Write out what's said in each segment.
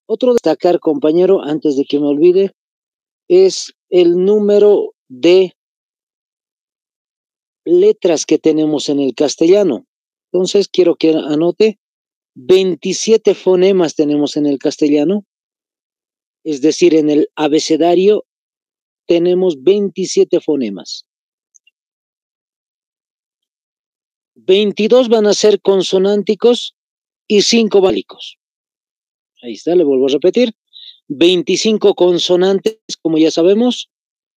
Otro destacar, compañero, antes de que me olvide, es el número de letras que tenemos en el castellano. Entonces, quiero que anote, 27 fonemas tenemos en el castellano, es decir, en el abecedario tenemos 27 fonemas. 22 van a ser consonánticos y 5 válicos. Ahí está, le vuelvo a repetir. 25 consonantes, como ya sabemos,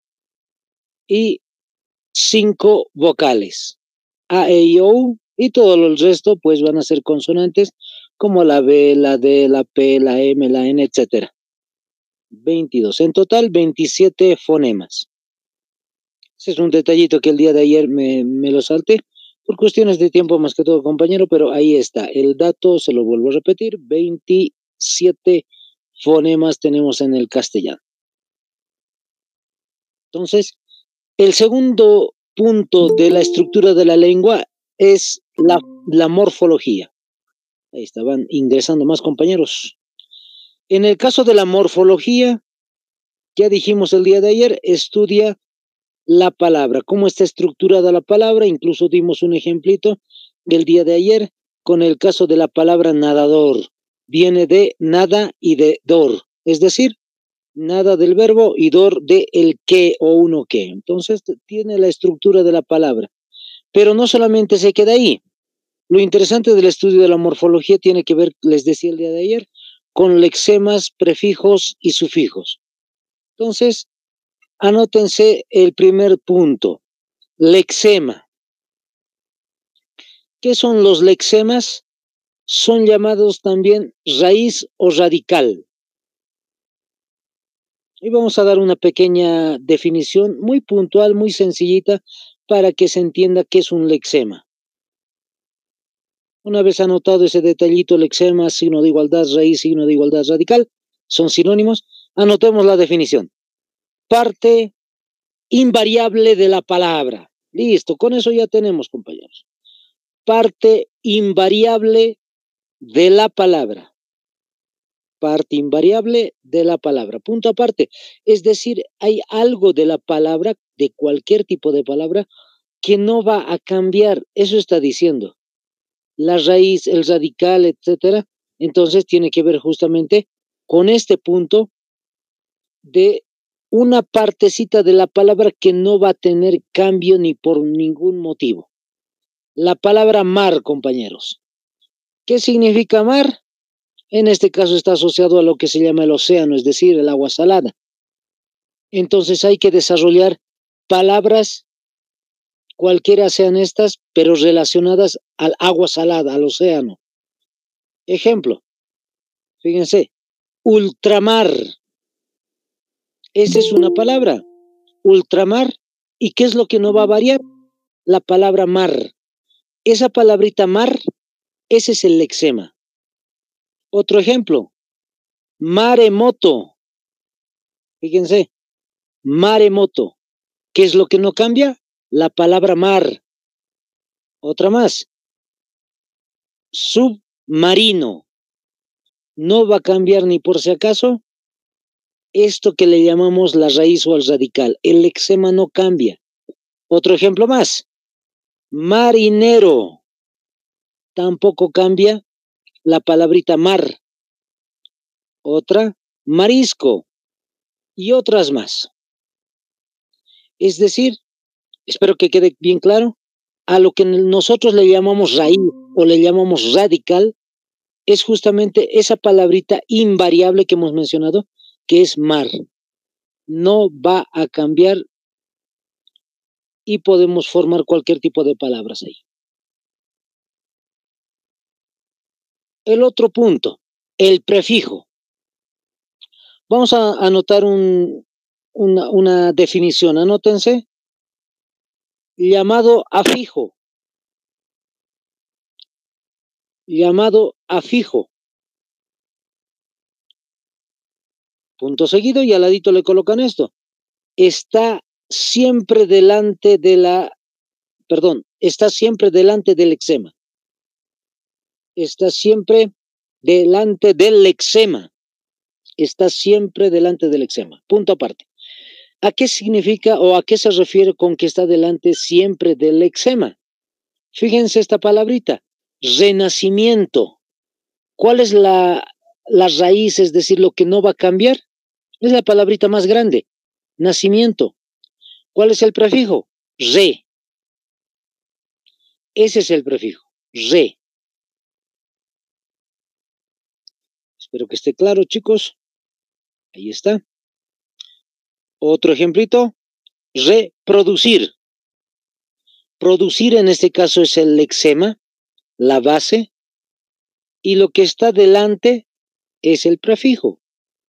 y 5 vocales. A, E, I, O, y todo el resto, pues van a ser consonantes, como la B, la D, la P, la M, la N, etcétera. 22. En total, 27 fonemas. Ese es un detallito que el día de ayer me lo salté, por cuestiones de tiempo más que todo, compañero, pero ahí está. El dato, se lo vuelvo a repetir, 27 fonemas tenemos en el castellano. Entonces, el segundo punto de la estructura de la lengua es la morfología. Ahí estaban ingresando más compañeros. En el caso de la morfología, ya dijimos el día de ayer, estudia la palabra, cómo está estructurada la palabra, incluso dimos un ejemplito del día de ayer con el caso de la palabra nadador. Viene de nada y de dor, es decir, nada del verbo y dor de el qué o uno qué. Entonces tiene la estructura de la palabra. Pero no solamente se queda ahí. Lo interesante del estudio de la morfología tiene que ver, les decía el día de ayer, con lexemas, prefijos y sufijos. Entonces, anótense el primer punto, lexema. ¿Qué son los lexemas? Son llamados también raíz o radical. Y vamos a dar una pequeña definición muy puntual, muy sencillita, para que se entienda qué es un lexema. Una vez anotado ese detallito, lexema, signo de igualdad, raíz, signo de igualdad radical, son sinónimos, anotemos la definición. Parte invariable de la palabra. Listo, con eso ya tenemos, compañeros. Parte invariable de la palabra. Parte invariable de la palabra. Punto aparte. Es decir, hay algo de la palabra, de cualquier tipo de palabra, que no va a cambiar. Eso está diciendo. La raíz, el radical, etcétera. Entonces tiene que ver justamente con este punto de una partecita de la palabra que no va a tener cambio ni por ningún motivo. La palabra mar, compañeros. ¿Qué significa mar? En este caso está asociado a lo que se llama el océano, es decir, el agua salada. Entonces hay que desarrollar palabras, cualquiera sean estas, pero relacionadas al agua salada, al océano. Ejemplo, fíjense, ultramar. Esa es una palabra, ultramar. ¿Y qué es lo que no va a variar? La palabra mar. Esa palabrita mar, ese es el lexema. Otro ejemplo, maremoto. Fíjense, maremoto. ¿Qué es lo que no cambia? La palabra mar. Otra más, submarino. No va a cambiar ni por si acaso esto que le llamamos la raíz o el radical. El lexema no cambia. Otro ejemplo más, marinero. Tampoco cambia la palabrita mar. Otra, marisco. Y otras más. Es decir, espero que quede bien claro, a lo que nosotros le llamamos raíz o le llamamos radical, es justamente esa palabrita invariable que hemos mencionado, que es mar. No va a cambiar y podemos formar cualquier tipo de palabras ahí. El otro punto, el prefijo. Vamos a anotar una definición, anótense, llamado afijo. Llamado afijo. Punto seguido y al ladito le colocan esto. Está siempre delante de está siempre delante del lexema. Está siempre delante del lexema. está siempre delante del lexema. Punto aparte. ¿A qué significa o a qué se refiere con que está delante siempre del lexema? Fíjense esta palabrita, renacimiento. ¿Cuál es la raíz, es decir, lo que no va a cambiar? Es la palabrita más grande, nacimiento. ¿Cuál es el prefijo? Re. Ese es el prefijo, re. Espero que esté claro, chicos. Ahí está. Otro ejemplito, reproducir. Producir en este caso es el lexema, la base, y lo que está delante es el prefijo.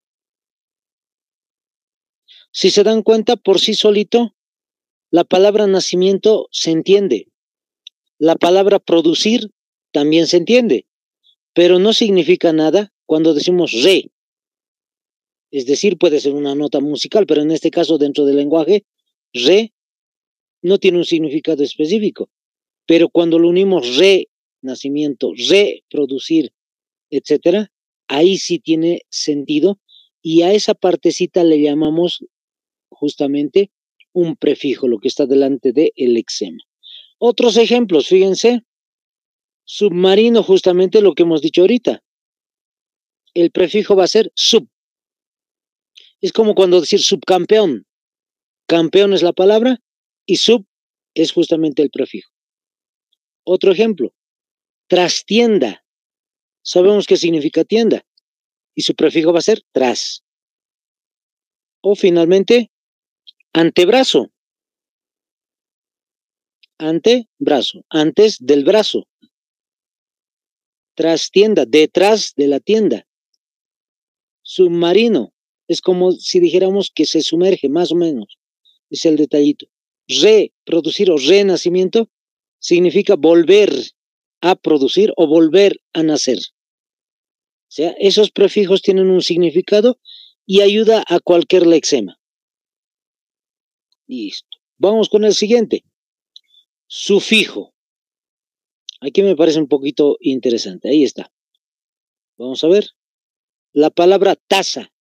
Si se dan cuenta, por sí solito, la palabra nacimiento se entiende. La palabra producir también se entiende, pero no significa nada cuando decimos re. Es decir, puede ser una nota musical, pero en este caso, dentro del lenguaje, re no tiene un significado específico. Pero cuando lo unimos re, nacimiento, reproducir, etcétera, ahí sí tiene sentido y a esa partecita le llamamos justamente un prefijo, lo que está delante del lexema. Otros ejemplos, fíjense, submarino, justamente lo que hemos dicho ahorita. El prefijo va a ser sub. Es como cuando decir subcampeón. Campeón es la palabra y sub es justamente el prefijo. Otro ejemplo, trastienda. Sabemos qué significa tienda y su prefijo va a ser tras. O finalmente, antebrazo. Antebrazo, antes del brazo. Trastienda, detrás de la tienda. Submarino, es como si dijéramos que se sumerge, más o menos. Es el detallito. Reproducir o renacimiento significa volver a producir o volver a nacer. O sea, esos prefijos tienen un significado y ayuda a cualquier lexema. Listo. Vamos con el siguiente. Sufijo. Aquí me parece un poquito interesante. Ahí está. Vamos a ver. La palabra taza.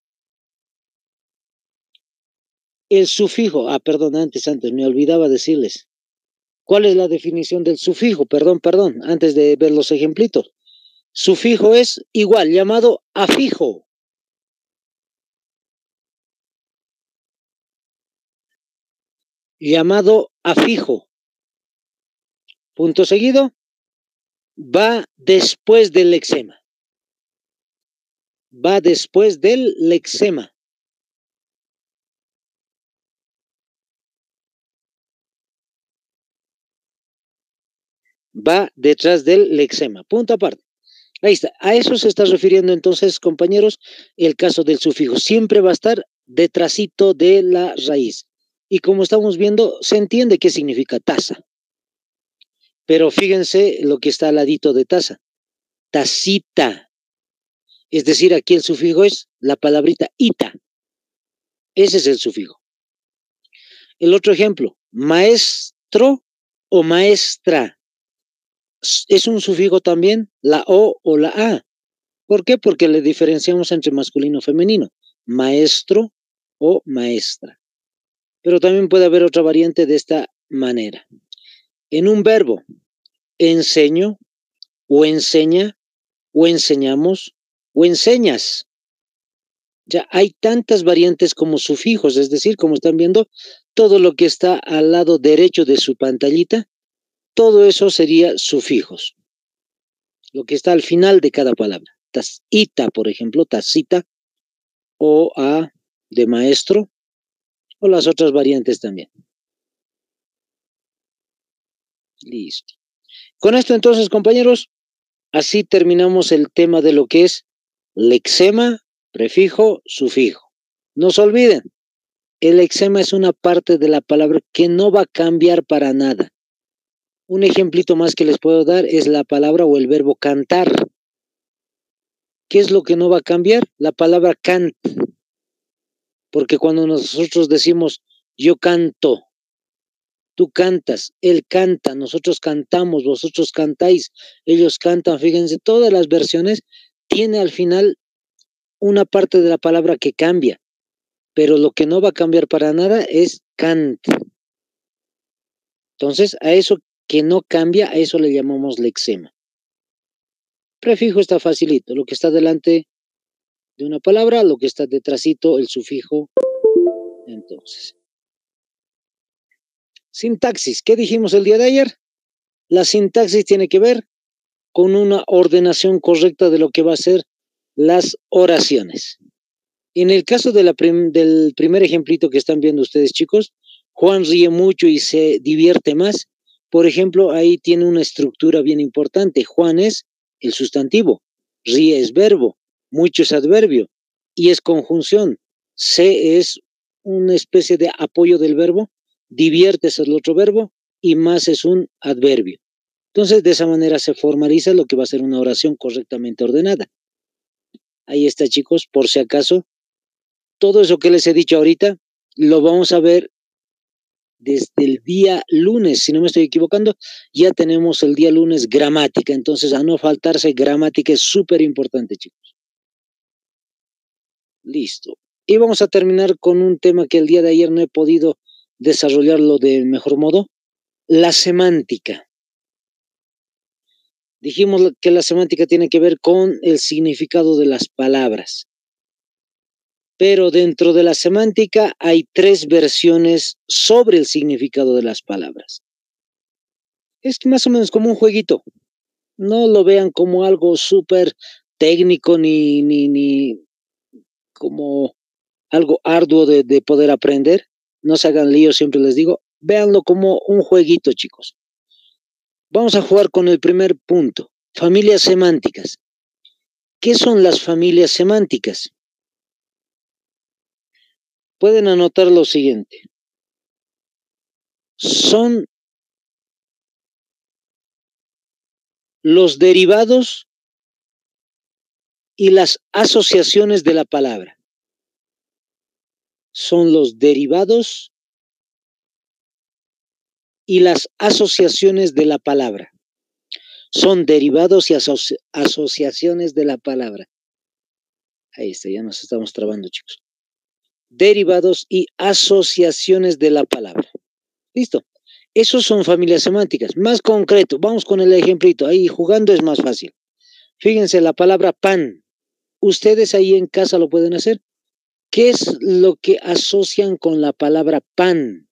El sufijo. Perdón, antes, me olvidaba decirles. ¿Cuál es la definición del sufijo? Perdón, antes de ver los ejemplitos. Sufijo es igual, llamado afijo. Llamado afijo. Punto seguido. Va después del lexema. Va después del lexema. Va detrás del lexema. Punto aparte. Ahí está. A eso se está refiriendo entonces, compañeros, el caso del sufijo. Siempre va a estar detrásito de la raíz. Y como estamos viendo, se entiende qué significa taza. Pero fíjense lo que está al ladito de taza. Tacita. Es decir, aquí el sufijo es la palabrita ita. Ese es el sufijo. El otro ejemplo, maestro o maestra. Es un sufijo también, la O o la A. ¿Por qué? Porque le diferenciamos entre masculino y femenino. Maestro o maestra. Pero también puede haber otra variante de esta manera. En un verbo, enseño, o enseña, o enseñamos, o enseñas. Ya hay tantas variantes como sufijos, es decir, como están viendo, todo lo que está al lado derecho de su pantallita, todo eso sería sufijos. Lo que está al final de cada palabra. Tacita, por ejemplo, tacita, o a de maestro, o las otras variantes también. Listo. Con esto entonces, compañeros, así terminamos el tema de lo que es lexema, prefijo, sufijo. No se olviden, el lexema es una parte de la palabra que no va a cambiar para nada. Un ejemplito más que les puedo dar es la palabra o el verbo cantar. ¿Qué es lo que no va a cambiar? La palabra cant. Porque cuando nosotros decimos yo canto, tú cantas, él canta, nosotros cantamos, vosotros cantáis, ellos cantan, fíjense, todas las versiones tiene al final una parte de la palabra que cambia, pero lo que no va a cambiar para nada es Kant. Entonces, a eso que no cambia, a eso le llamamos lexema. Prefijo está facilito, lo que está delante de una palabra, lo que está detrásito, el sufijo. Entonces, sintaxis, ¿qué dijimos el día de ayer? La sintaxis tiene que ver con una ordenación correcta de lo que va a ser las oraciones. En el caso de del primer ejemplito que están viendo ustedes, chicos, Juan ríe mucho y se divierte más. Por ejemplo, ahí tiene una estructura bien importante. Juan es el sustantivo, ríe es verbo, mucho es adverbio y es conjunción. Se es una especie de apoyo del verbo, divierte es el otro verbo y más es un adverbio. Entonces, de esa manera se formaliza lo que va a ser una oración correctamente ordenada. Ahí está, chicos, por si acaso. Todo eso que les he dicho ahorita lo vamos a ver desde el día lunes, si no me estoy equivocando, ya tenemos el día lunes gramática, entonces a no faltarse gramática es súper importante, chicos. Listo. Y vamos a terminar con un tema que el día de ayer no he podido desarrollarlo de mejor modo, la semántica. Dijimos que la semántica tiene que ver con el significado de las palabras. Pero dentro de la semántica hay 3 versiones sobre el significado de las palabras. Es más o menos como un jueguito. No lo vean como algo súper técnico ni como algo arduo de poder aprender. No se hagan lío, siempre les digo. Véanlo como un jueguito, chicos. Vamos a jugar con el primer punto. Familias semánticas. ¿Qué son las familias semánticas? Pueden anotar lo siguiente. Son los derivados y las asociaciones de la palabra. Son los derivados y las asociaciones de la palabra. Son derivados y asociaciones de la palabra. Ahí está, ya nos estamos trabando, chicos. Derivados y asociaciones de la palabra. Listo. Esos son familias semánticas. Más concreto, vamos con el ejemplito. Ahí jugando es más fácil. Fíjense la palabra pan. Ustedes ahí en casa lo pueden hacer. ¿Qué es lo que asocian con la palabra pan?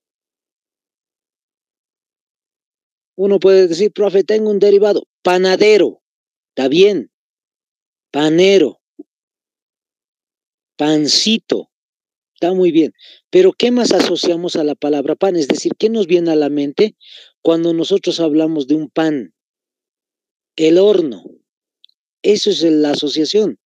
Uno puede decir, profe, tengo un derivado. Panadero. Está bien. Panero. Pancito. Está muy bien. Pero ¿qué más asociamos a la palabra pan? Es decir, ¿qué nos viene a la mente cuando nosotros hablamos de un pan? El horno. Eso es la asociación.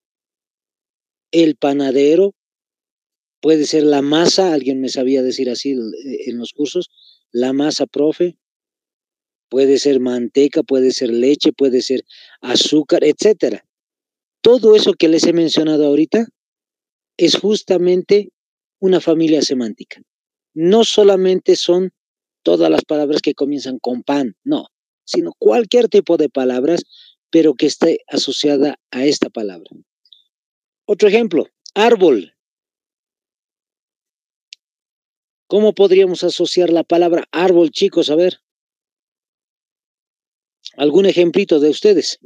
El panadero. Puede ser la masa. Alguien me sabía decir así en los cursos. La masa, profe. Puede ser manteca, puede ser leche, puede ser azúcar, etcétera. Todo eso que les he mencionado ahorita es justamente una familia semántica. No solamente son todas las palabras que comienzan con pan, no, sino cualquier tipo de palabras, pero que esté asociada a esta palabra. Otro ejemplo, árbol. ¿Cómo podríamos asociar la palabra árbol, chicos? A ver, algún ejemplito de ustedes.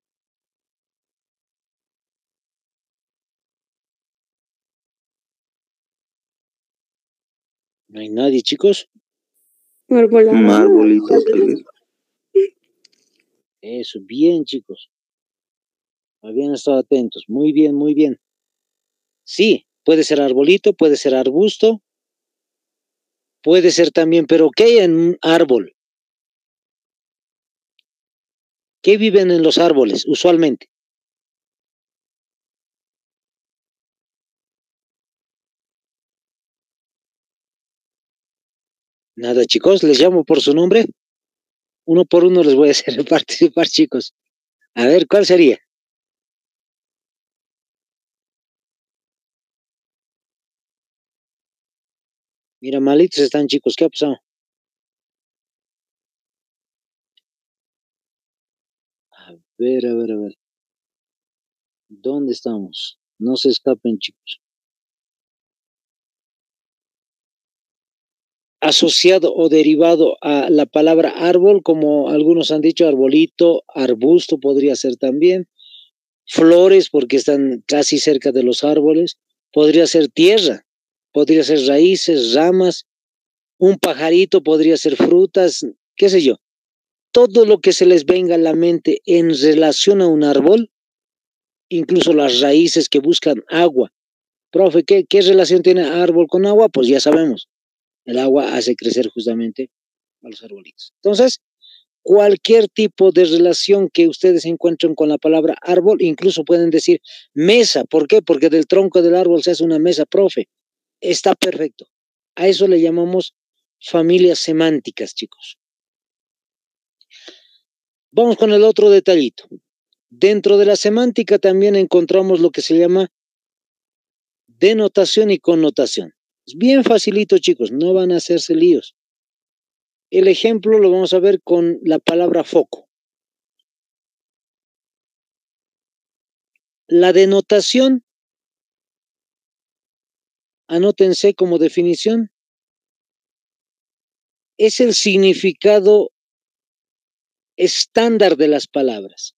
No hay nadie, chicos. Un arbolito, tal vez. Eso, bien, chicos. Habían estado atentos. Muy bien, muy bien. Sí, puede ser arbolito, puede ser arbusto, puede ser también, pero ¿qué hay en un árbol? ¿Qué viven en los árboles usualmente? Nada, chicos, les llamo por su nombre. Uno por uno les voy a hacer participar, chicos. A ver, ¿cuál sería? Mira, malitos están, chicos, ¿qué ha pasado? A ver, a ver, a ver. ¿Dónde estamos? No se escapen, chicos. Asociado o derivado a la palabra árbol, como algunos han dicho, arbolito, arbusto podría ser también. Flores, porque están casi cerca de los árboles. Podría ser tierra, podría ser raíces, ramas. Un pajarito podría ser frutas, qué sé yo. Todo lo que se les venga a la mente en relación a un árbol, incluso las raíces que buscan agua. Profe, ¿qué relación tiene árbol con agua? Pues ya sabemos, el agua hace crecer justamente a los arbolitos. Entonces, cualquier tipo de relación que ustedes encuentren con la palabra árbol, incluso pueden decir mesa. ¿Por qué? Porque del tronco del árbol se hace una mesa, profe. Está perfecto. A eso le llamamos familias semánticas, chicos. Vamos con el otro detallito. Dentro de la semántica también encontramos lo que se llama denotación y connotación. Es bien facilito, chicos, no van a hacerse líos. El ejemplo lo vamos a ver con la palabra foco. La denotación, anótense como definición, es el significado estándar de las palabras.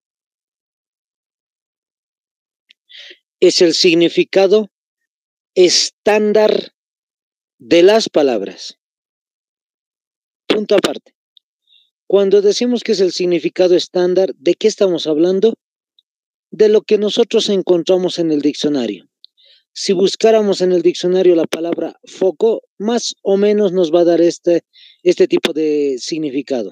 Es el significado estándar de las palabras. Punto aparte. Cuando decimos que es el significado estándar, ¿de qué estamos hablando? De lo que nosotros encontramos en el diccionario. Si buscáramos en el diccionario la palabra foco, más o menos nos va a dar este tipo de significado.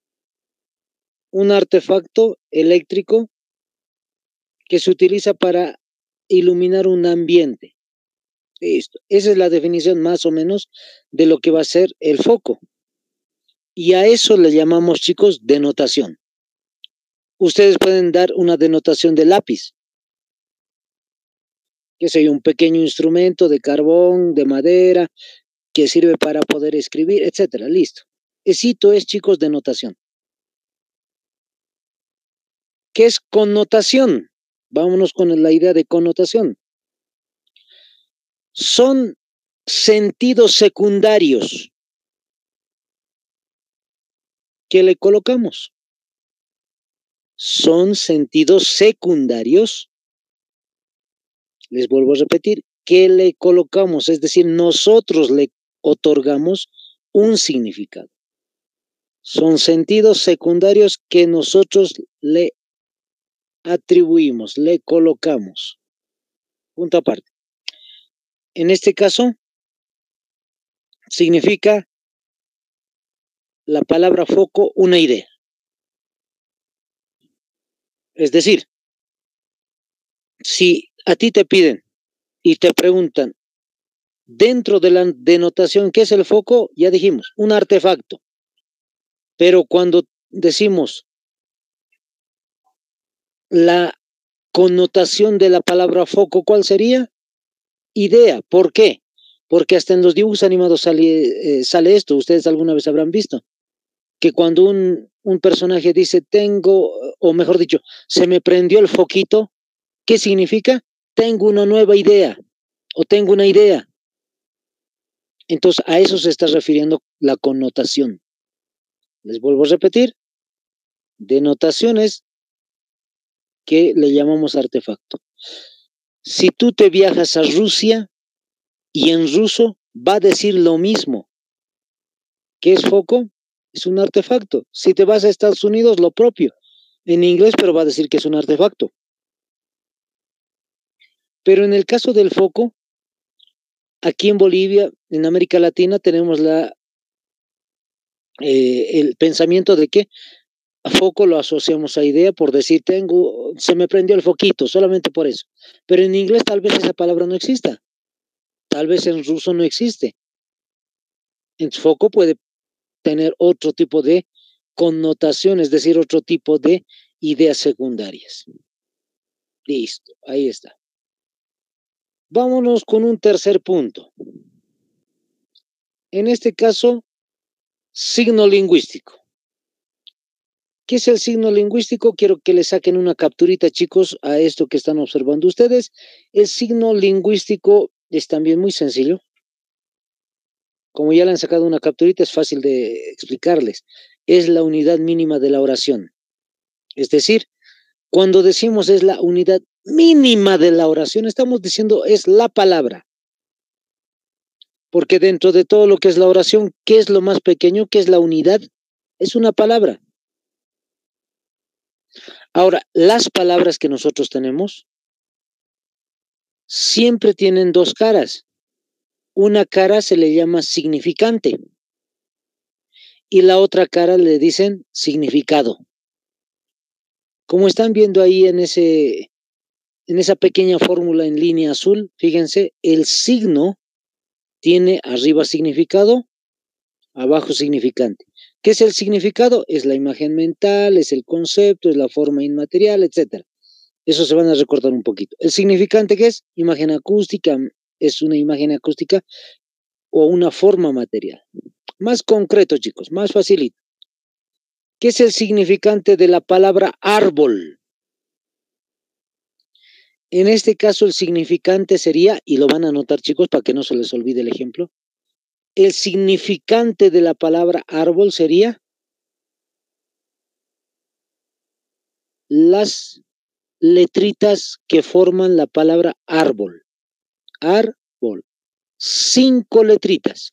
Un artefacto eléctrico que se utiliza para iluminar un ambiente. Listo. Esa es la definición más o menos de lo que va a ser el foco. Y a eso le llamamos, chicos, denotación. Ustedes pueden dar una denotación de lápiz, que es un pequeño instrumento de carbón, de madera, que sirve para poder escribir, etcétera. Listo. Esito es, chicos, denotación. ¿Qué es connotación? Vámonos con la idea de connotación. Son sentidos secundarios que le colocamos. Son sentidos secundarios, les vuelvo a repetir, que le colocamos, es decir, nosotros le otorgamos un significado. Son sentidos secundarios que nosotros le atribuimos, le colocamos. Punto aparte. En este caso, significa la palabra foco una idea. Es decir, si a ti te piden y te preguntan, dentro de la denotación, ¿qué es el foco? Ya dijimos, un artefacto. Pero cuando decimos la connotación de la palabra foco, ¿cuál sería? Idea. ¿Por qué? Porque hasta en los dibujos animados sale esto. Ustedes alguna vez habrán visto. Que cuando un personaje dice, tengo, o mejor dicho, se me prendió el foquito, ¿qué significa? Tengo una nueva idea, o tengo una idea. Entonces, a eso se está refiriendo la connotación. Les vuelvo a repetir, denotaciones que le llamamos artefacto. Si tú te viajas a Rusia y en ruso va a decir lo mismo. ¿Qué es foco? Es un artefacto. Si te vas a Estados Unidos, lo propio. En inglés, pero va a decir que es un artefacto. Pero en el caso del foco, aquí en Bolivia, en América Latina, tenemos el pensamiento de que a foco lo asociamos a idea por decir, se me prendió el foquito, solamente por eso. Pero en inglés tal vez esa palabra no exista. Tal vez en ruso no existe. En foco puede tener otro tipo de connotación, es decir, otro tipo de ideas secundarias. Listo, ahí está. Vámonos con un tercer punto. En este caso, signo lingüístico. ¿Qué es el signo lingüístico? Quiero que le saquen una capturita, chicos, a esto que están observando ustedes. El signo lingüístico es también muy sencillo. Como ya le han sacado una capturita, es fácil de explicarles. Es la unidad mínima de la oración. Es decir, cuando decimos es la unidad mínima de la oración, estamos diciendo es la palabra. Porque dentro de todo lo que es la oración, ¿qué es lo más pequeño? ¿Qué es la unidad? Es una palabra. Ahora, las palabras que nosotros tenemos siempre tienen dos caras. Una cara se le llama significante y la otra cara le dicen significado. Como están viendo ahí en esa pequeña fórmula en línea azul, fíjense, el signo tiene arriba significado, abajo significante. ¿Qué es el significado? Es la imagen mental, es el concepto, es la forma inmaterial, etc. Eso se van a recordar un poquito. ¿El significante qué es? Imagen acústica, es una imagen acústica o una forma material. Más concreto, chicos, más facilito. ¿Qué es el significante de la palabra árbol? En este caso el significante sería, y lo van a anotar, chicos, para que no se les olvide el ejemplo, el significante de la palabra árbol sería las letritas que forman la palabra árbol. Árbol. 5 letritas.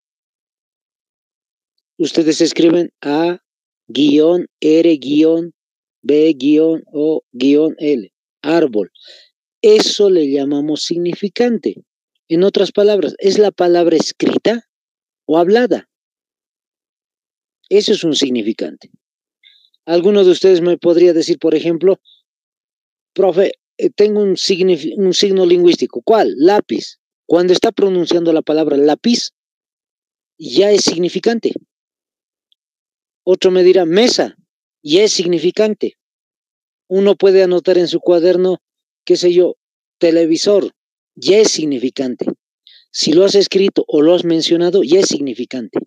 Ustedes escriben A, guión, R, guión, B, guión, O, guión, L. Árbol. Eso le llamamos significante. En otras palabras, ¿es la palabra escrita o hablada? Eso es un significante. Alguno de ustedes me podría decir, por ejemplo, profe, tengo un signo lingüístico. ¿Cuál? Lápiz. Cuando está pronunciando la palabra lápiz, ya es significante. Otro me dirá mesa, ya es significante. Uno puede anotar en su cuaderno, qué sé yo, televisor, ya es significante. Si lo has escrito o lo has mencionado, ya es significante.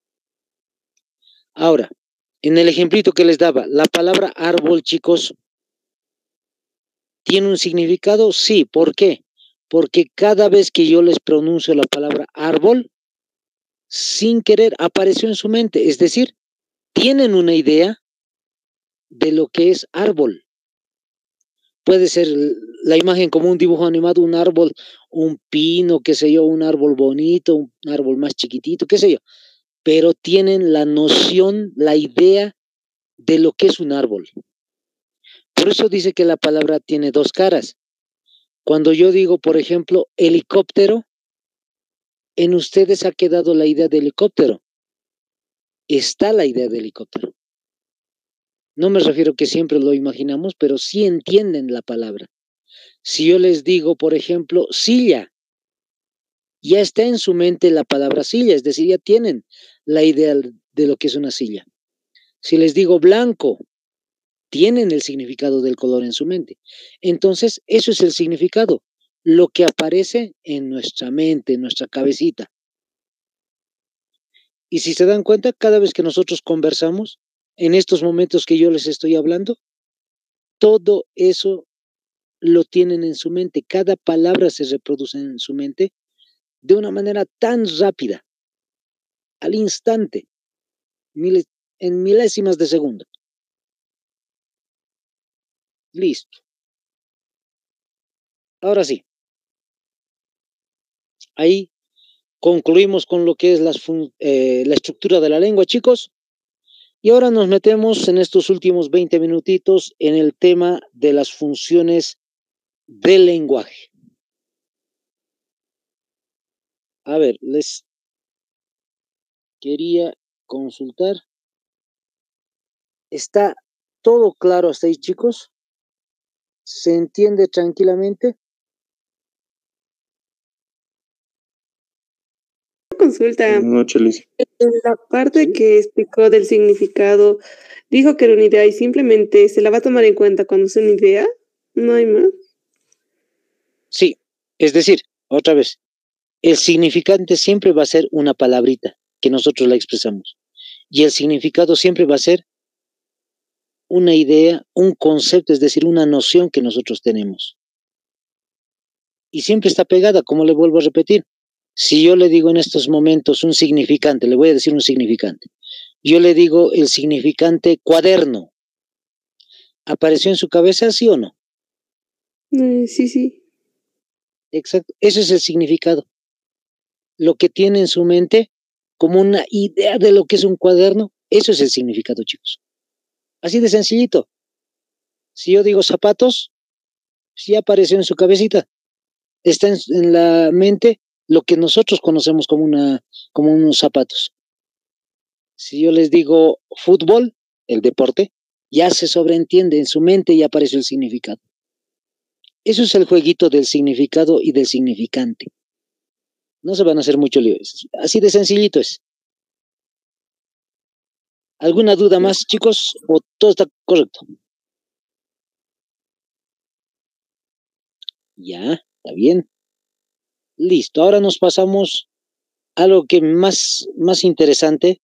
Ahora, en el ejemplito que les daba, la palabra árbol, chicos, ¿tiene un significado? Sí. ¿Por qué? Porque cada vez que yo les pronuncio la palabra árbol, sin querer apareció en su mente. Es decir, tienen una idea de lo que es árbol. Puede ser la imagen como un dibujo animado, un árbol, un pino, qué sé yo, un árbol bonito, un árbol más chiquitito, qué sé yo. Pero tienen la noción, la idea de lo que es un árbol. Por eso dice que la palabra tiene dos caras. Cuando yo digo, por ejemplo, helicóptero, en ustedes ha quedado la idea de helicóptero. Está la idea de helicóptero. No me refiero que siempre lo imaginamos, pero sí entienden la palabra. Si yo les digo, por ejemplo, silla, ya está en su mente la palabra silla, es decir, ya tienen la idea de lo que es una silla. Si les digo blanco, tienen el significado del color en su mente. Entonces, eso es el significado, lo que aparece en nuestra mente, en nuestra cabecita. Y si se dan cuenta, cada vez que nosotros conversamos, en estos momentos que yo les estoy hablando, todo eso lo tienen en su mente. Cada palabra se reproduce en su mente de una manera tan rápida, al instante, en milésimas de segundo. Listo. Ahora sí. Ahí concluimos con lo que es la estructura de la lengua, chicos. Y ahora nos metemos en estos últimos 20 minutitos en el tema de las funciones del lenguaje. A ver, les quería consultar. ¿Está todo claro hasta ahí, chicos? ¿Se entiende tranquilamente? Consulta. No, Chelis. En la parte que explicó del significado, dijo que era una idea y simplemente se la va a tomar en cuenta cuando es una idea. No hay más. Sí, es decir, otra vez, el significante siempre va a ser una palabrita que nosotros la expresamos. Y el significado siempre va a ser una idea, un concepto, es decir, una noción que nosotros tenemos. Y siempre está pegada, como le vuelvo a repetir. Si yo le digo en estos momentos un significante, le voy a decir un significante. Yo le digo el significante cuaderno. ¿Apareció en su cabeza, sí o no? Sí, sí. Exacto. Ese es el significado. Lo que tiene en su mente como una idea de lo que es un cuaderno, eso es el significado, chicos. Así de sencillito. Si yo digo zapatos, sí apareció en su cabecita. Está en la mente lo que nosotros conocemos como unos zapatos. Si yo les digo fútbol, el deporte, ya se sobreentiende en su mente y aparece el significado. Eso es el jueguito del significado y del significante. No se van a hacer mucho lío. Así de sencillito es. ¿Alguna duda más, chicos? ¿O todo está correcto? Ya, está bien. Listo. Ahora nos pasamos a lo que más interesante.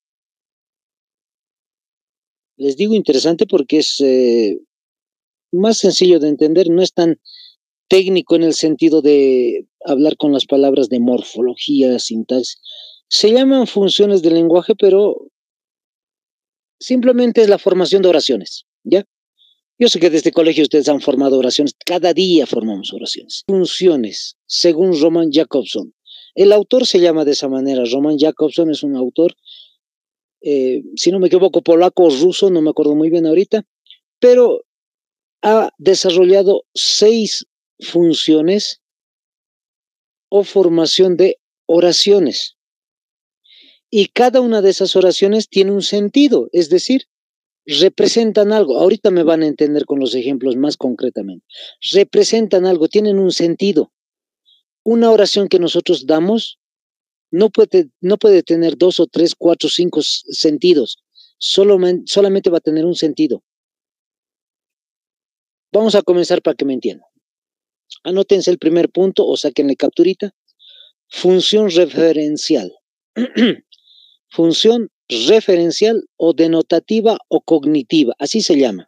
Les digo interesante porque es más sencillo de entender, no es tan técnico en el sentido de hablar con las palabras de morfología, sintaxis. Se llaman funciones del lenguaje, pero simplemente es la formación de oraciones, ¿ya? Yo sé que desde colegio ustedes han formado oraciones, cada día formamos oraciones. Funciones, según Roman Jakobson. El autor se llama de esa manera, Roman Jakobson es un autor, si no me equivoco, polaco o ruso, no me acuerdo muy bien ahorita, pero ha desarrollado 6 funciones o formación de oraciones. Y cada una de esas oraciones tiene un sentido, es decir, representan algo. Ahorita me van a entender con los ejemplos más concretamente. Representan algo, tienen un sentido. Una oración que nosotros damos no puede tener 2 o 3, 4, 5 sentidos. Solamente va a tener un sentido. Vamos a comenzar para que me entiendan. Anótense el primer punto o saquenle capturita. Función referencial. Función referencial o denotativa o cognitiva, así se llama.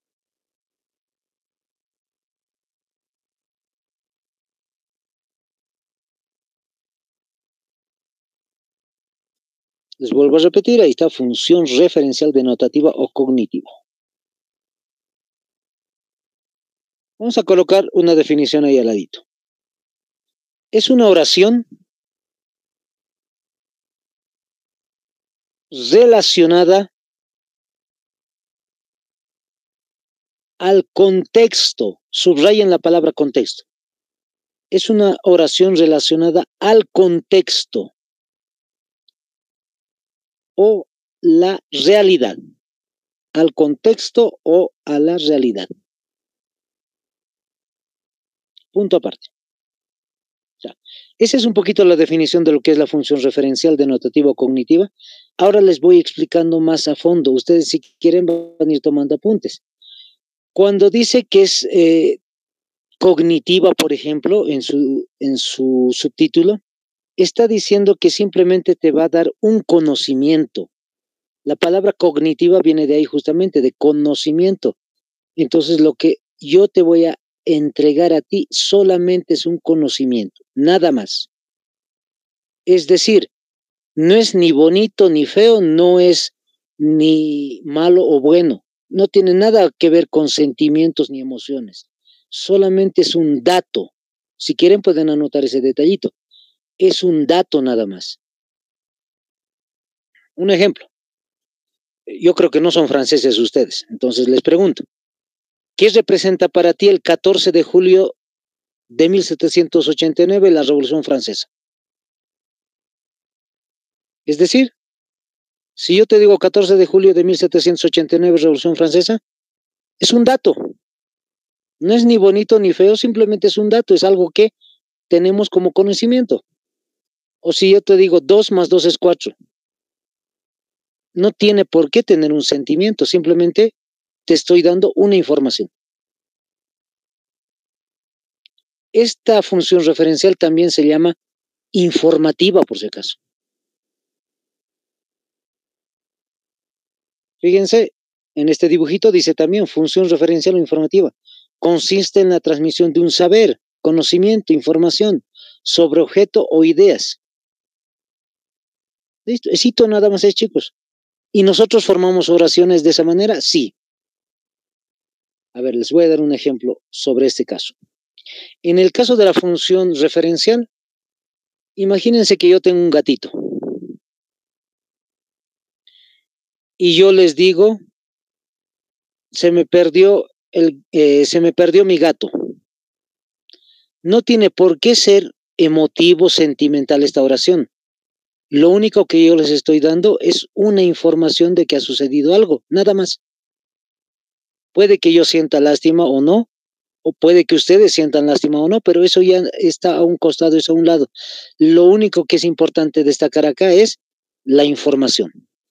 Les vuelvo a repetir, ahí está función referencial, denotativa o cognitiva. Vamos a colocar una definición ahí al ladito. Es una oración relacionada al contexto. Subrayen la palabra contexto. Es una oración relacionada al contexto o la realidad. Al contexto o a la realidad. Punto aparte. Ya. Esa es un poquito la definición de lo que es la función referencial, denotativa o cognitiva. Ahora les voy explicando más a fondo. Ustedes, si quieren, van a ir tomando apuntes. Cuando dice que es cognitiva, por ejemplo, en su subtítulo, está diciendo que simplemente te va a dar un conocimiento. La palabra cognitiva viene de ahí justamente, de conocimiento. Entonces, lo que yo te voy a entregar a ti solamente es un conocimiento, nada más. Es decir, no es ni bonito ni feo, no es ni malo o bueno, no tiene nada que ver con sentimientos ni emociones, solamente es un dato. Si quieren pueden anotar ese detallito, es un dato nada más. Un ejemplo, yo creo que no son franceses ustedes, entonces les pregunto, ¿qué representa para ti el 14 de julio de 1789 la Revolución Francesa? Es decir, si yo te digo 14 de julio de 1789 Revolución Francesa, es un dato. No es ni bonito ni feo, simplemente es un dato, es algo que tenemos como conocimiento. O si yo te digo 2 más 2 es 4, no tiene por qué tener un sentimiento, simplemente te estoy dando una información. Esta función referencial también se llama informativa, por si acaso. Fíjense, en este dibujito dice también función referencial o informativa. Consiste en la transmisión de un saber, conocimiento, información sobre objeto o ideas. ¿Listo? Esito nada más es, chicos. ¿Y nosotros formamos oraciones de esa manera? Sí. A ver, les voy a dar un ejemplo sobre este caso. En el caso de la función referencial, imagínense que yo tengo un gatito. Y yo les digo, se me perdió mi gato. No tiene por qué ser emotivo, sentimental esta oración. Lo único que yo les estoy dando es una información de que ha sucedido algo, nada más. Puede que yo sienta lástima o no, o puede que ustedes sientan lástima o no, pero eso ya está a un costado, eso a un lado. Lo único que es importante destacar acá es la información.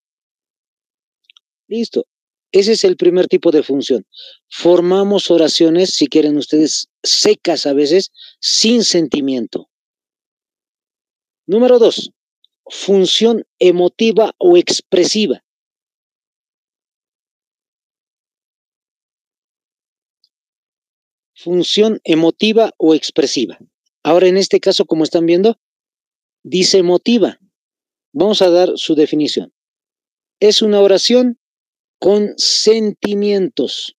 Listo. Ese es el primer tipo de función. Formamos oraciones, si quieren ustedes, secas a veces, sin sentimiento. Número 2, función emotiva o expresiva. Función emotiva o expresiva. Ahora, en este caso, como están viendo, dice emotiva. Vamos a dar su definición. Es una oración con sentimientos.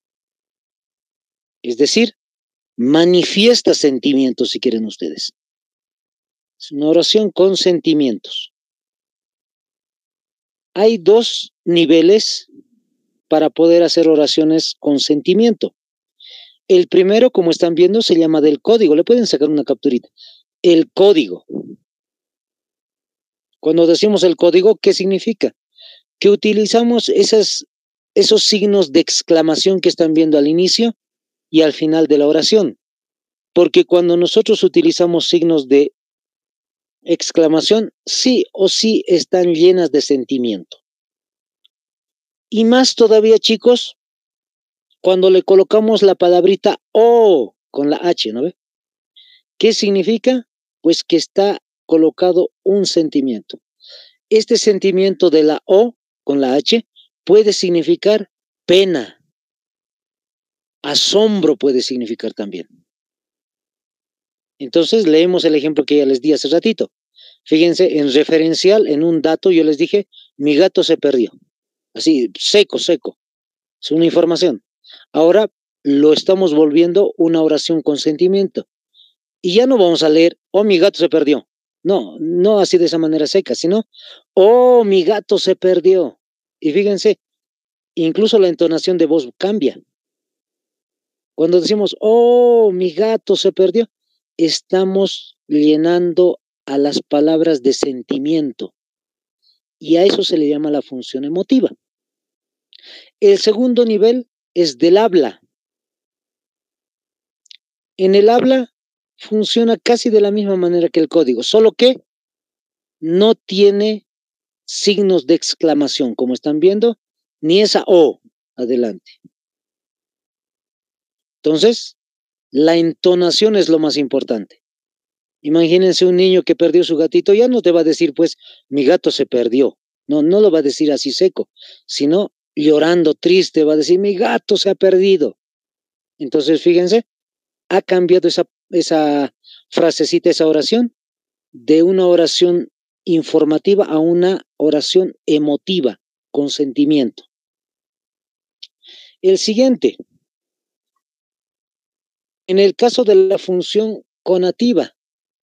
Es decir, manifiesta sentimientos, si quieren ustedes. Es una oración con sentimientos. Hay dos niveles para poder hacer oraciones con sentimiento. El primero, como están viendo, se llama del código. Le pueden sacar una capturita. El código. Cuando decimos el código, ¿qué significa? Que utilizamos esos signos de exclamación que están viendo al inicio y al final de la oración. Porque cuando nosotros utilizamos signos de exclamación, sí o sí están llenas de sentimiento. Y más todavía, chicos, cuando le colocamos la palabrita O con la H, ¿no ve? ¿Qué significa? Pues que está colocado un sentimiento. Este sentimiento de la O con la H puede significar pena, asombro puede significar también. Entonces leemos el ejemplo que ya les di hace ratito. Fíjense, en referencial, en un dato, yo les dije, mi gato se perdió. Así, seco, seco. Es una información. Ahora lo estamos volviendo una oración con sentimiento. Y ya no vamos a leer, oh, mi gato se perdió. No, no así de esa manera seca, sino, oh, mi gato se perdió. Y fíjense, incluso la entonación de voz cambia. Cuando decimos, oh, mi gato se perdió, estamos llenando a las palabras de sentimiento. Y a eso se le llama la función emotiva. El segundo nivel es del habla. En el habla funciona casi de la misma manera que el código, solo que no tiene signos de exclamación, como están viendo, ni esa O adelante. Entonces, la entonación es lo más importante. Imagínense un niño que perdió su gatito, ya no te va a decir, pues, mi gato se perdió. No, no lo va a decir así seco, sino llorando, triste, va a decir, mi gato se ha perdido. Entonces, fíjense, ha cambiado esa frasecita, esa oración, de una oración informativa a una oración emotiva, con sentimiento. El siguiente, en el caso de la función conativa.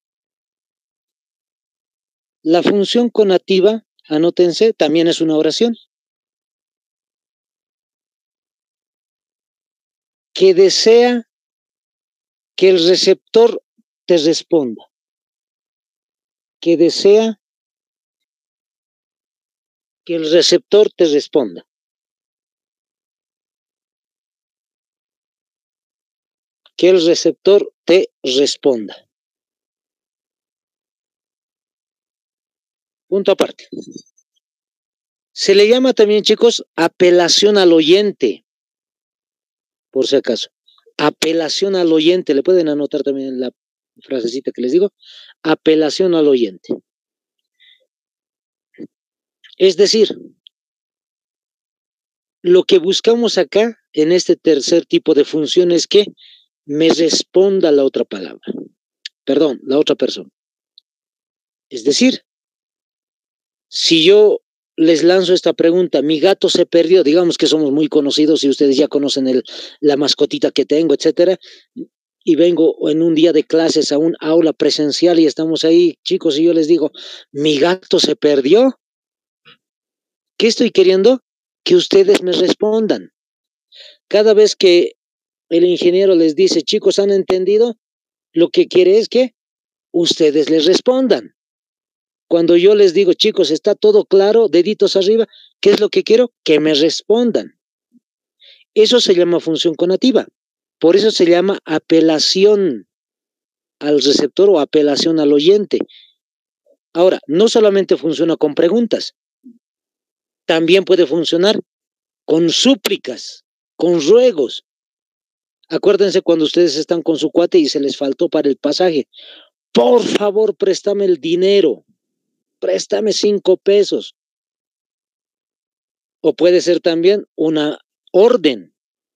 La función conativa, anótense, también es una oración que desea que el receptor te responda. Que desea que el receptor te responda. Que el receptor te responda. Punto aparte. Se le llama también, chicos, apelación al oyente, por si acaso. Apelación al oyente, le pueden anotar también en la frasecita que les digo. Apelación al oyente. Es decir, lo que buscamos acá, en este tercer tipo de función, es que me responda la otra palabra. Perdón, la otra persona. Es decir, si yo les lanzo esta pregunta, mi gato se perdió, digamos que somos muy conocidos y ustedes ya conocen la mascotita que tengo, etcétera, y vengo en un día de clases a un aula presencial y estamos ahí, chicos, y yo les digo, mi gato se perdió. ¿Qué estoy queriendo? Que ustedes me respondan. Cada vez que el ingeniero les dice, chicos, ¿han entendido? Lo que quiere es que ustedes les respondan. Cuando yo les digo, chicos, está todo claro, deditos arriba, ¿qué es lo que quiero? Que me respondan. Eso se llama función conativa. Por eso se llama apelación al receptor o apelación al oyente. Ahora, no solamente funciona con preguntas, también puede funcionar con súplicas, con ruegos. Acuérdense cuando ustedes están con su cuate y se les faltó para el pasaje. Por favor, préstame el dinero. Préstame 5 pesos. O puede ser también una orden.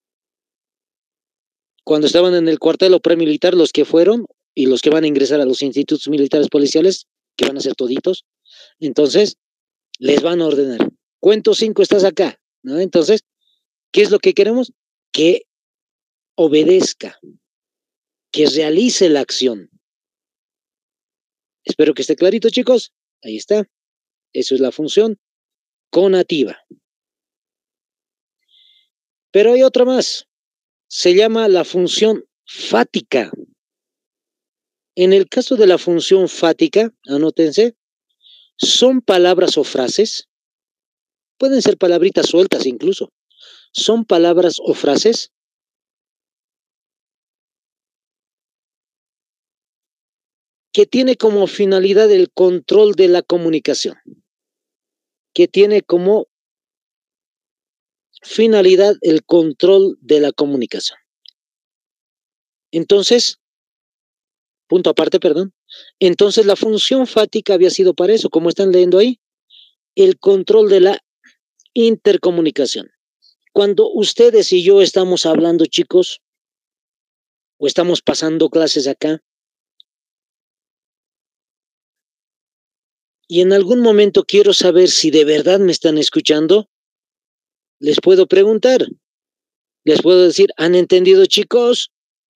Cuando estaban en el cuartel o premilitar, los que fueron y los que van a ingresar a los institutos militares policiales, que van a ser toditos, entonces les van a ordenar. Cuento 5, estás acá, ¿no? Entonces, ¿qué es lo que queremos? Que obedezca, que realice la acción. Espero que esté clarito, chicos. Ahí está. Eso es la función conativa. Pero hay otra más. Se llama la función fática. En el caso de la función fática, anótense, son palabras o frases, pueden ser palabritas sueltas incluso, son palabras o frases que tiene como finalidad el control de la comunicación, que tiene como finalidad el control de la comunicación. Entonces, punto aparte, perdón, entonces la función fática había sido para eso, como están leyendo ahí, el control de la intercomunicación. Cuando ustedes y yo estamos hablando, chicos, o estamos pasando clases acá, y en algún momento quiero saber si de verdad me están escuchando, les puedo preguntar, les puedo decir, ¿han entendido, chicos?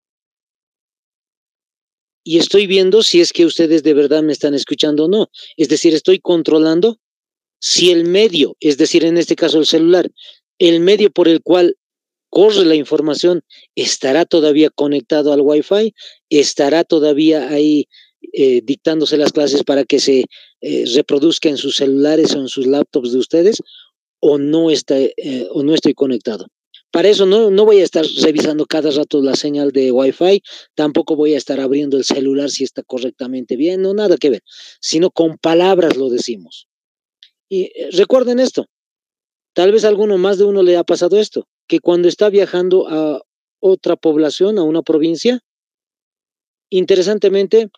Y estoy viendo si es que ustedes de verdad me están escuchando o no. Es decir, estoy controlando si el medio, es decir, en este caso el celular, el medio por el cual corre la información estará todavía conectado al Wi-Fi, estará todavía ahí dictándose las clases para que se reproduzca en sus celulares o en sus laptops de ustedes, o no estoy conectado. Para eso no voy a estar revisando cada rato la señal de Wi-Fi, tampoco voy a estar abriendo el celular si está correctamente bien, no, nada que ver, sino con palabras lo decimos. Y recuerden esto, tal vez a alguno, más de uno le ha pasado esto, que cuando está viajando a otra población, a una provincia, interesantemente,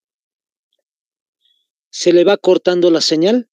se le va cortando la señal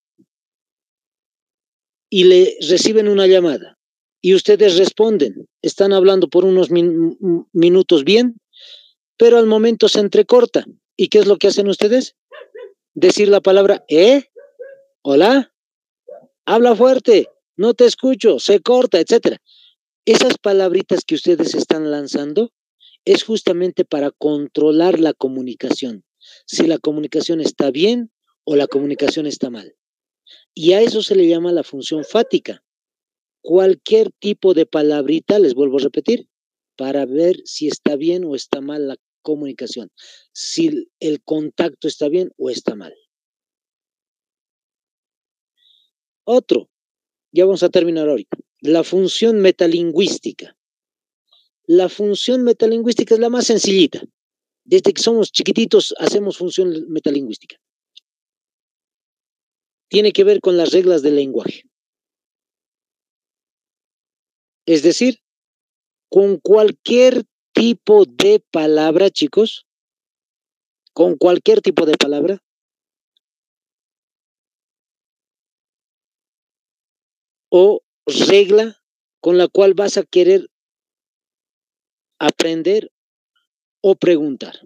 y le reciben una llamada y ustedes responden, están hablando por unos minutos bien, pero al momento se entrecorta. ¿Y qué es lo que hacen ustedes? Decir la palabra, hola, habla fuerte, no te escucho, se corta, etcétera. Esas palabritas que ustedes están lanzando es justamente para controlar la comunicación, si la comunicación está bien o la comunicación está mal. Y a eso se le llama la función fática. Cualquier tipo de palabrita, les vuelvo a repetir, para ver si está bien o está mal la comunicación, si el contacto está bien o está mal. Otro, ya vamos a terminar ahorita, la función metalingüística. La función metalingüística es la más sencillita. Desde que somos chiquititos hacemos función metalingüística. Tiene que ver con las reglas del lenguaje. Es decir, con cualquier tipo de palabra, chicos, con cualquier tipo de palabra, o regla con la cual vas a querer aprender o preguntar.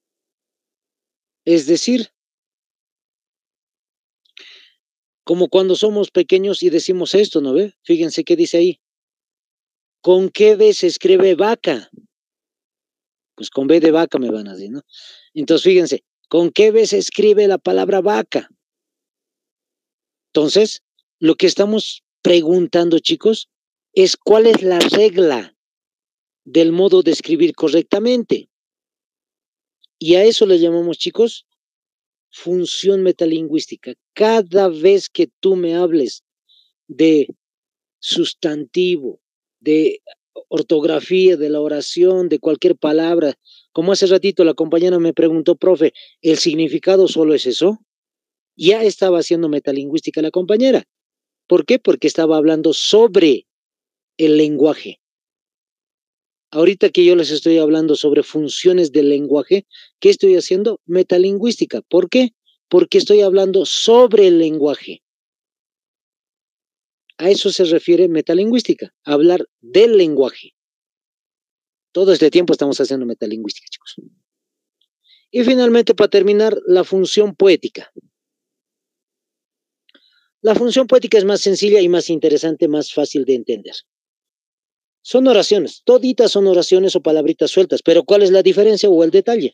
Es decir, como cuando somos pequeños y decimos esto, ¿no ve? Fíjense qué dice ahí. ¿Con qué B se escribe vaca? Pues con B de vaca me van a decir, ¿no? Entonces, fíjense, ¿con qué B se escribe la palabra vaca? Entonces, lo que estamos preguntando, chicos, es cuál es la regla del modo de escribir correctamente. Y a eso le llamamos, chicos, función metalingüística. Cada vez que tú me hables de sustantivo, de ortografía, de la oración, de cualquier palabra, como hace ratito la compañera me preguntó, profe, ¿el significado solo es eso? Ya estaba haciendo metalingüística la compañera. ¿Por qué? Porque estaba hablando sobre el lenguaje. Ahorita que yo les estoy hablando sobre funciones del lenguaje, ¿qué estoy haciendo? Metalingüística. ¿Por qué? Porque estoy hablando sobre el lenguaje. A eso se refiere metalingüística, hablar del lenguaje. Todo este tiempo estamos haciendo metalingüística, chicos. Y finalmente, para terminar, la función poética. La función poética es más sencilla y más interesante, más fácil de entender. Son oraciones, toditas son oraciones o palabritas sueltas, pero ¿cuál es la diferencia o el detalle?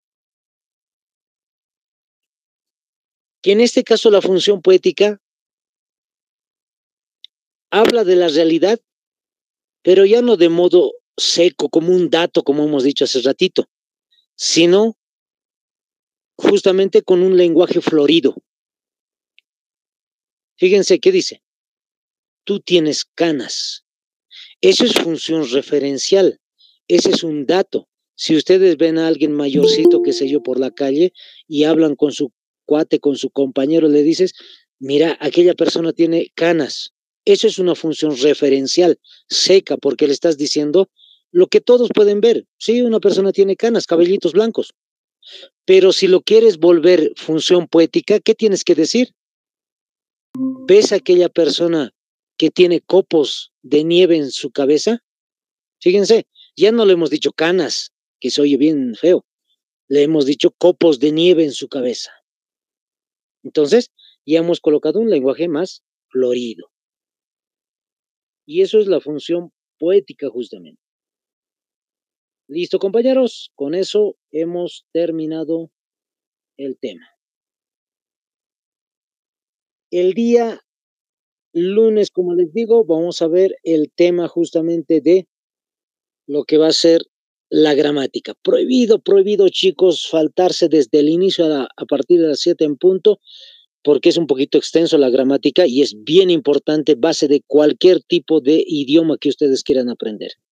Que en este caso la función poética habla de la realidad, pero ya no de modo seco, como un dato, como hemos dicho hace ratito, sino justamente con un lenguaje florido. Fíjense qué dice. Tú tienes canas. Eso es función referencial. Ese es un dato. Si ustedes ven a alguien mayorcito, qué sé yo, por la calle y hablan con su cuate, con su compañero, le dices, mira, aquella persona tiene canas. Eso es una función referencial, seca, porque le estás diciendo lo que todos pueden ver. Sí, una persona tiene canas, cabellitos blancos. Pero si lo quieres volver función poética, ¿qué tienes que decir? ¿Ves a aquella persona que tiene copos de nieve en su cabeza? Fíjense, ya no le hemos dicho canas, que se oye bien feo. Le hemos dicho copos de nieve en su cabeza. Entonces, ya hemos colocado un lenguaje más florido. Y eso es la función poética justamente. Listo, compañeros, con eso hemos terminado el tema. El día lunes, como les digo, vamos a ver el tema justamente de lo que va a ser la gramática. Prohibido, prohibido, chicos, faltarse desde el inicio a partir de las 7 en punto, porque es un poquito extenso la gramática y es bien importante, base de cualquier tipo de idioma que ustedes quieran aprender.